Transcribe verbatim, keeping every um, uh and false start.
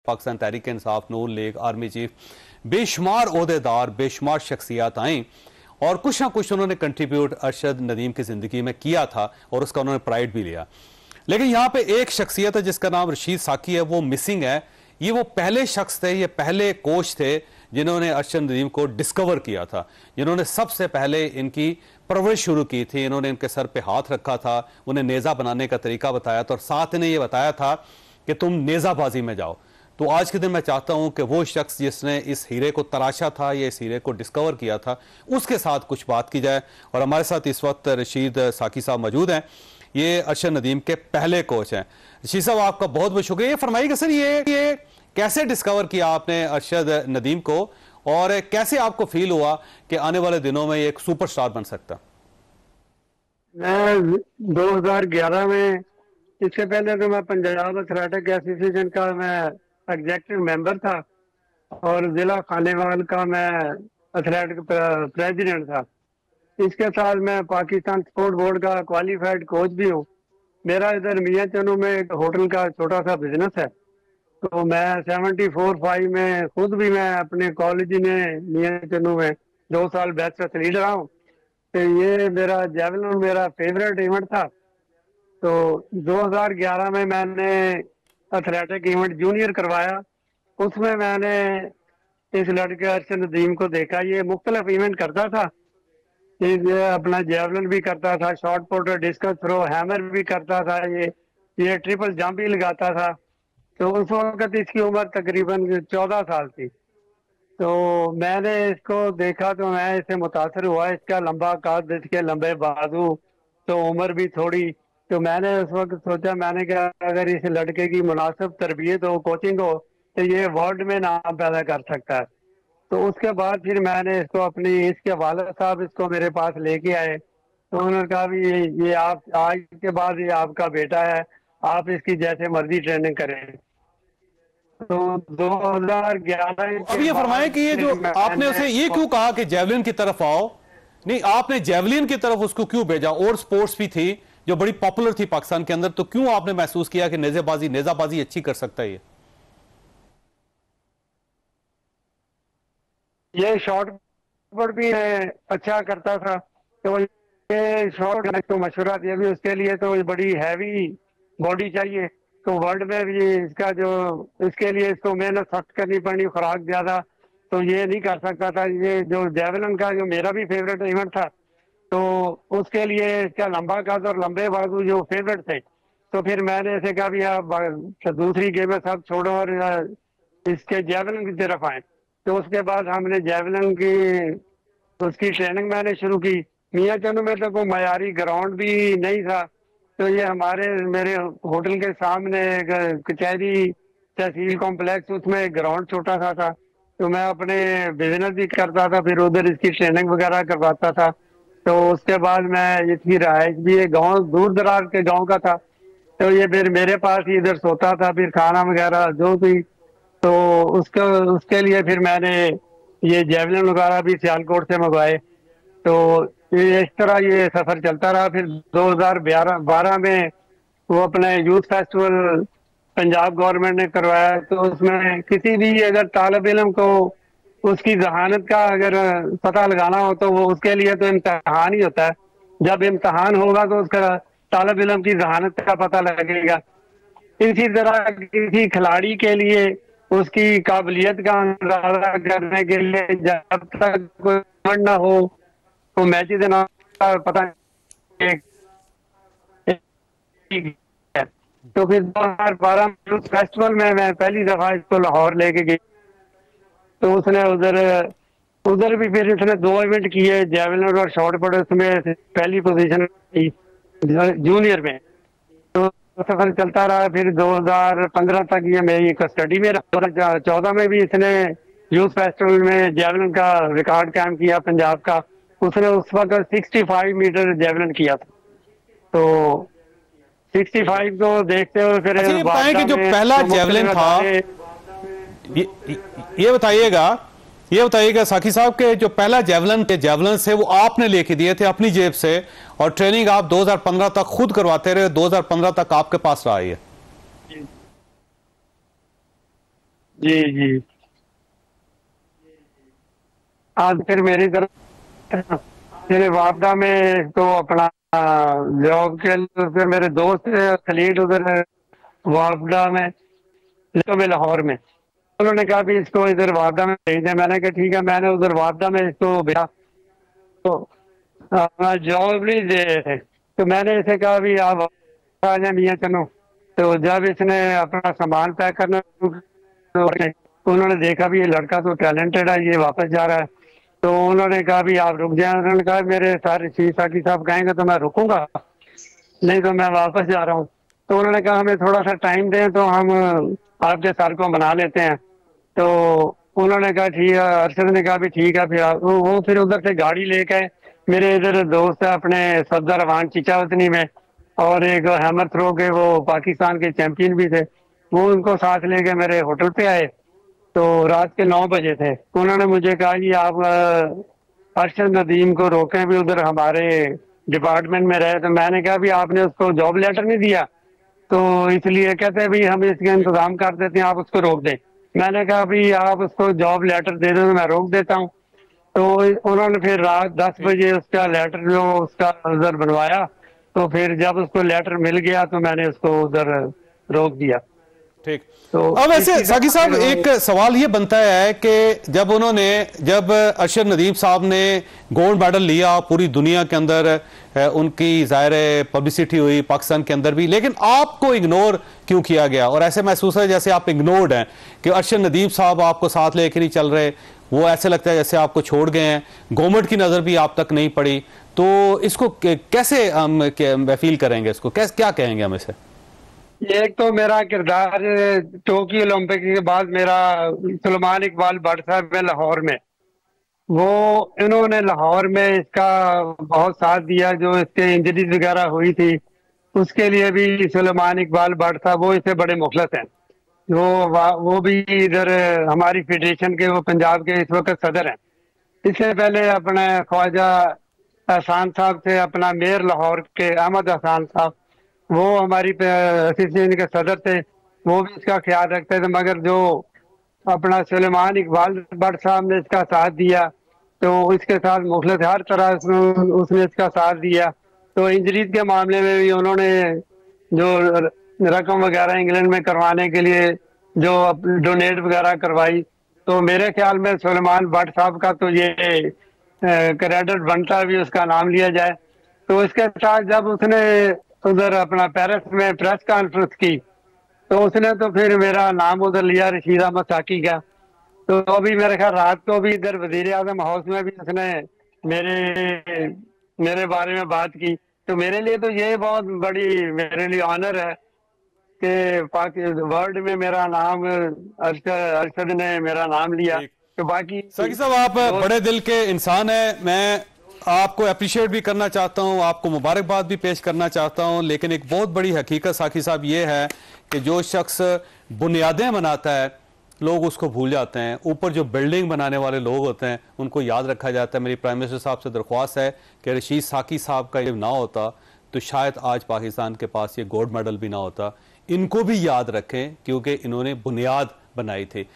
Pakistan Tehreek Insaf, Noon league, army chief, बेशुमार ओहदेदार, बेशुमार शख्सियात आई और कुछ ना कुछ उन्होंने कंट्रीब्यूट अरशद नदीम की ज़िंदगी में किया था और उसका उन्होंने प्राइड भी लिया। लेकिन यहाँ पे एक शख्सियत है जिसका नाम रशीद साकी है, वो मिसिंग है। ये वो पहले शख्स थे, ये पहले कोच थे जिन्होंने अरशद नदीम को डिस्कवर किया था, जिन्होंने सबसे पहले इनकी परवरिश शुरू की थी। इन्होंने इनके सर पे हाथ रखा था, उन्हें नेज़ा बनाने का तरीका बताया था और साथ इन्हें ये बताया था कि तुम नेज़ाबाजी में जाओ। तो आज के दिन मैं चाहता हूं कि वो शख्स जिसने इस हीरे को तराशा था या इस हीरे को डिस्कवर किया था, उसके साथ कुछ बात की जाए। और हमारे साथ इस वक्त रशीद साकी साहब मौजूद हैं। ये अरशद नदीम के पहले कोच हैं। रशीद साहब, आपका बहुत बहुत शुक्रिया। ये फरमाइएगा सर, ये ये कैसे डिस्कवर किया आपने अरशद नदीम को और कैसे आपको फील हुआ कि आने वाले दिनों में एक सुपरस्टार बन सकता? मैं दो हज़ार ग्यारह में, इससे पहले तो मैं पंजाब एथलेटिक एसोसिएशन का मैं एग्जेक्टिव मेंबर था और जिला खानेवाल का मैं एथलेटिक प्रेसिडेंट था। इसके साथ मैं पाकिस्तान स्पोर्ट बोर्ड का क्वालिफाइड कोच भी हूँ। मेरा इधर मियाँ चनू में एक होटल का छोटा सा बिजनेस है। तो मैं सेवेंटी फोर फाइव में खुद भी मैं अपने कॉलेज में मियाँ चनू में दो साल बेस्ट एथलीट रहा हूँ। तो ये मेरा जेवलिन मेरा फेवरेट इवेंट था। तो दो हज़ार ग्यारह में मैंने एथलेटिक इवेंट जूनियर करवाया। उसमें मैंने इस लड़के अरशद नदीम को देखा। ये मुख्तलिफ इवेंट करता था, ये अपना जेवलिन भी करता था, shot put, discus throw, hammer भी करता था, ये ये ट्रिपल जंप भी लगाता था। तो उस वक्त इसकी उम्र तकरीबन चौदह साल थी। तो मैंने इसको देखा तो मैं इससे मुतासर हुआ। इसका लंबा कद, इसके लंबे बाजू, तो उम्र भी थोड़ी। तो मैंने उस वक्त सोचा, मैंने कहा अगर इस लड़के की मुनासिब तरबियत हो, कोचिंग हो, तो ये वर्ल्ड में नाम पैदा कर सकता है। तो उसके बाद फिर मैंने इसको अपनी, इसके वालिद साहब इसको मेरे पास लेके आए। तो उन्होंने कहा भी ये, ये आप आज के बाद ये आपका बेटा है, आप इसकी जैसे मर्जी ट्रेनिंग करें। तो दो हज़ार ग्यारह अब ये फरमाए कि ये जो आपने उसे ये क्यों कहा कि जेवलिन की तरफ आओ, नहीं आपने जेवलिन की तरफ उसको क्यों भेजा? और स्पोर्ट्स भी थी जो बड़ी पॉपुलर थी पाकिस्तान के अंदर, तो क्यों आपने महसूस किया कि नेज़ाबाजी नेज़ाबाजी अच्छी कर सकता है? ये ये शॉर्ट पुट भी अच्छा करता था। तो ये शॉर्ट तो मशवरा दिया भी, उसके लिए तो बड़ी हैवी बॉडी चाहिए। तो वर्ल्ड में भी इसका जो, इसके लिए इसको मेहनत सख्त करनी पड़ी, खुराक ज्यादा, तो ये नहीं कर सकता था। ये जो जेवलिन का जो मेरा भी फेवरेट इवेंट था, तो उसके लिए इसका लंबा कद और लंबे बाजू जो फेवरेट थे। तो फिर मैंने ऐसे कहा भी आप दूसरी गेमें सब छोड़ो और इसके जेवलिन की तरफ आए। तो उसके बाद हमने जेवलिन की उसकी ट्रेनिंग मैंने शुरू की। मियाँ चनू में तो कोई मयारी ग्राउंड भी नहीं था। तो ये हमारे मेरे होटल के सामने कचहरी तहसील कॉम्प्लेक्स, उसमें एक ग्राउंड छोटा सा था। तो मैं अपने बिजनेस भी करता था, फिर उधर इसकी ट्रेनिंग वगैरह करवाता था। तो उसके बाद मैं, इसकी रहायश भी एक गाँव दूर दराज के गाँव का था। तो ये फिर मेरे पास ही इधर सोता था, फिर खाना वगैरह जो भी। तो उसके उसके लिए फिर मैंने ये जेवलिन वगैरह भी सियालकोट से मंगवाए। तो ये इस तरह ये सफर चलता रहा। फिर दो हज़ार बारह में वो अपने यूथ फेस्टिवल पंजाब गवर्नमेंट ने करवाया। तो उसमें किसी भी अगर तालिब इल्म को उसकी जहानत का अगर पता लगाना हो, तो वो उसके लिए तो इम्तहान ही होता है। जब इम्तहान होगा तो उसका तालिब इल्म की जहानत का पता लगेगा। इसी तरह किसी खिलाड़ी के लिए उसकी काबिलियत का अंदाजा करने के लिए जब तक कोई ना हो तो मैच देना पता नहीं। तो फिर दो हज़ार बारह में फेस्टिवल में मैं पहली दफा इसको लाहौर लेके गई। तो उसने उधर उधर भी फिर इसने दो इवेंट किए, जेवलिन और शॉर्ट पुट। उसमें पहली पोजीशन थी जूनियर में। तो सफर चलता रहा। फिर दो हज़ार पंद्रह तक ये मेरी कस्टडी में रहा। दो हज़ार चौदह में भी इसने यूथ फेस्टिवल में जेवलिन का रिकॉर्ड कायम किया पंजाब का। उसने उस वक्त पैंसठ मीटर जेवलिन किया था। तो पैंसठ को देखते हुए फिर अच्छा, ये बताएं कि जो पहला जेवलिन था, ये, ये बताइएगा ये बताइएगा साकी साहब के जो पहला जेवलिन के जेवलिन से वो आपने लेके दिए थे अपनी जेब से और ट्रेनिंग आप दो हज़ार पंद्रह तक खुद करवाते रहे, दो हज़ार पंद्रह तक आपके पास रहा है? जी जी। आज फिर मेरी तरफ मेरे वापदा में तो अपना जॉब के लिए फिर मेरे दोस्त खलील उधर वापदा में, तो मैं लाहौर में, उन्होंने कहा भी इसको इधर वापदा में भेज दें। मैंने कहा ठीक है। मैंने उधर वापदा में इसको भेजा तो अपना जॉब नहीं दे रहे थे, तो मैंने इसे कहा भी आप आ जाए मियाँ चलो। तो जब इसने अपना सामान पैक करना शुरू किया, तो उन्होंने देखा भी ये लड़का तो टैलेंटेड है, ये वापस जा रहा है। तो उन्होंने कहा भी आप रुक जाए। उन्होंने कहा मेरे सारे रशीद साकी साहब कहेंगे तो मैं रुकूंगा, नहीं तो मैं वापस जा रहा हूँ। तो उन्होंने कहा हमें थोड़ा सा टाइम दें तो हम आपके सर को मना लेते हैं। तो उन्होंने कहा ठीक है। अरशद ने कहा भी ठीक है। फिर आप- वो वो फिर उधर से गाड़ी लेके मेरे इधर दोस्त है अपने सफदर रवान चिचावतनी में, और एक हैमर थ्रो के वो पाकिस्तान के चैंपियन भी थे, वो उनको साथ लेके मेरे होटल पे आए। तो रात के नौ बजे थे। उन्होंने मुझे कहा कि आप अ, अरशद नदीम को रोकें भी, उधर हमारे डिपार्टमेंट में रहे। तो मैंने कहा भी आपने उसको जॉब लेटर नहीं दिया, तो इसलिए कहते हैं भी हम इसका इंतजाम कर देते हैं, आप उसको रोक दें। मैंने कहा भी आप उसको जॉब लेटर दे दो तो मैं रोक देता हूँ। तो उन्होंने फिर रात दस ठीक बजे उसका लेटर जो उसका उधर बनवाया। तो फिर जब उसको लेटर मिल गया तो मैंने उसको उधर रोक दिया। ठीक। तो अब वैसे इसी साकी तरह साहब फिर एक वो- सवाल ये बनता है कि जब उन्होंने जब अरशद नदीम साहब ने गोल्ड मेडल लिया, पूरी दुनिया के अंदर अ, उनकी जाहिर पब्लिसिटी हुई, पाकिस्तान के अंदर भी, लेकिन आपको इग्नोर क्यों किया गया? और ऐसे महसूस है जैसे आप इग्नोर्ड हैं कि अरशद नदीम साहब आपको साथ लेकर नहीं चल रहे, वो ऐसे लगता है जैसे आपको छोड़ गए हैं, गवर्नमेंट की नजर भी आप तक नहीं पड़ी। तो इसको कैसे हम फील करेंगे, इसको कैसे क्या कहेंगे हम इसे? एक तो मेरा किरदार टोक्यो ओलंपिक के बाद मेरा सलमान इकबाल भट्ट साहब में लाहौर में, वो इन्होंने लाहौर में इसका बहुत साथ दिया। जो इसके इंजरीज वगैरह हुई थी उसके लिए भी सलमान इकबाल भट्ट साहब वो इससे बड़े मुखलस हैं। वो वा- वो भी इधर हमारी फेडरेशन के, वो पंजाब के इस वक्त सदर हैं। इससे पहले अपने ख्वाजा एहसान साहब थे, अपना मेयर लाहौर के अहमद एहसान साहब, वो हमारी एसोसिएशन के सदर थे, वो भी इसका ख्याल रखते थे। मगर जो अपना सुलेमान इकबाल भट्ट साहब ने इसका साथ दिया, तो इसके साथ मुखलिस हर तरह उसने उसने इसका साथ दिया। तो इंजरीज के मामले में भी उन्होंने जो रकम वगैरह इंग्लैंड में करवाने के लिए जो डोनेट वगैरह करवाई, तो मेरे ख्याल में सुलेमान भट्ट साहब का तो ये क्रेडिट बनता है भी उसका नाम लिया जाए। तो इसके साथ जब उसने उधर अपना पेरिस में प्रेस कॉन्फ्रेंस की, तो उसने तो फिर मेरा नाम उधर लिया रशीद अहमद साकी का। तो अभी मेरे ख्याल रात को भी इधर वजीर आजम हाउस में भी उसने मेरे मेरे बारे में बात की। तो मेरे लिए तो ये बहुत बड़ी मेरे लिए ऑनर है कि पाकि वर्ल्ड में मेरा नाम अरशद अरशद ने मेरा नाम लिया। ठीक। तो बाकी साकी साहब आप बड़े दिल के इंसान हैं, मैं आपको अप्रिशिएट भी करना चाहता हूं, आपको मुबारकबाद भी पेश करना चाहता हूं, लेकिन एक बहुत बड़ी हकीकत साकी साहब ये है कि जो शख्स बुनियादें बनाता है लोग उसको भूल जाते हैं, ऊपर जो बिल्डिंग बनाने वाले लोग होते हैं उनको याद रखा जाता है। मेरी प्राइम मिनिस्टर साहब से दरख्वास्त है कि रशीद साकी साहब का ये ना होता तो शायद आज पाकिस्तान के पास ये गोल्ड मेडल भी ना होता। इनको भी याद रखें क्योंकि इन्होंने बुनियाद बनाई थी।